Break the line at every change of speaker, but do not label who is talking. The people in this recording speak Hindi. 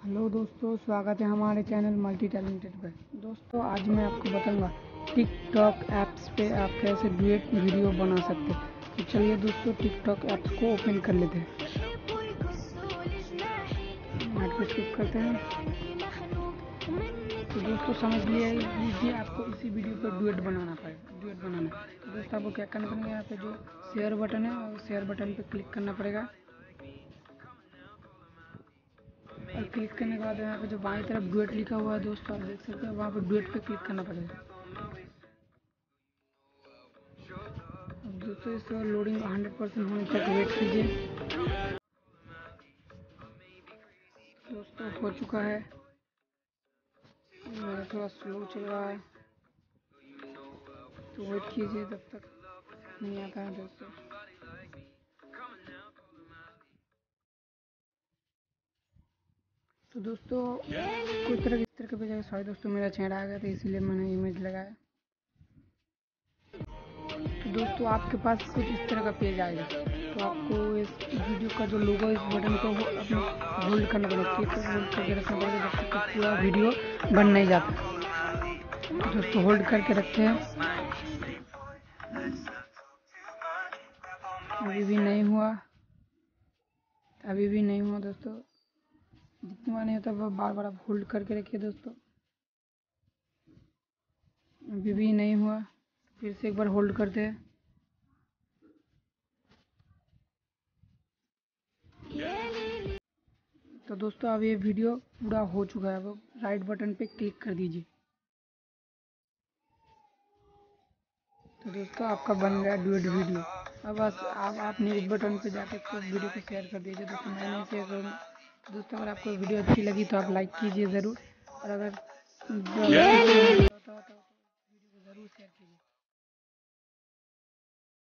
हेलो दोस्तों, स्वागत है हमारे चैनल मल्टी टैलेंटेड पे। दोस्तों आज मैं आपको बताऊंगा टिकटॉक ऐप्स पे आप कैसे डुएट वीडियो बना सकते हैं। तो चलिए दोस्तों टिकटॉक ऐप्स को ओपन कर लेते हैं। नेट पे क्लिक करते हैं। तो दोस्तों समझ लीजिए आपको इसी वीडियो पर डुएट बनाना पड़ेगा। तो दोस्तों आपको क्या करना पड़ेगा, यहाँ पे जो शेयर बटन है और शेयर बटन पे क्लिक करना पड़ेगा। और क्लिक करने के बाद यहाँ पे जो बाईं तरफ डुएट लिखा हुआ है दोस्तों आप देख सकते हैं, वहाँ पे डुएट पे क्लिक करना पड़ेगा। अब दोस्तों इस लोडिंग 100% होने तक वेट कीजिए। दोस्तों हो चुका है, मेरा थोड़ा स्लो चल रहा है तो वेट कीजिए जब तक नहीं आता है दोस्तों। तो दोस्तों कुछ तरह के पे जाएगा। सॉरी दोस्तों, मेरा चेहरा आ गया था इसीलिए मैंने इमेज लगाया। तो दोस्तों आपके पास कुछ इस तरह का पेज आएगा। तो आपको इस वीडियो का जो लोगो है इस बटन को अपने होल्ड करना पड़ेगा, क्लिक कर होल्ड करके रखना पड़ेगा जब तक पूरा वीडियो बन नहीं जाता। तो दोस्तों होल्ड करके रखते हैं। अभी भी नहीं हुआ दोस्तों। जितनी बार नहीं होता वो बार बार आप होल्ड करके रखिए दोस्तों। अभी भी नहीं हुआ, फिर से एक बार होल्ड करते हैं। तो दोस्तों अब ये वीडियो पूरा हो चुका है। अब राइट बटन पे क्लिक कर दीजिए। तो दोस्तों आपका बन गया डुएट वीडियो। अब बस आप न्यूज़ बटन पे जाके तो वीडियो को शेयर कर दीजिए दोस्तों। मैं नहीं शेयर करूँगा। दोस्तों अगर आपको वीडियो अच्छी लगी तो आप लाइक कीजिए ज़रूर, और अगर वीडियो को ज़रूर शेयर कीजिए।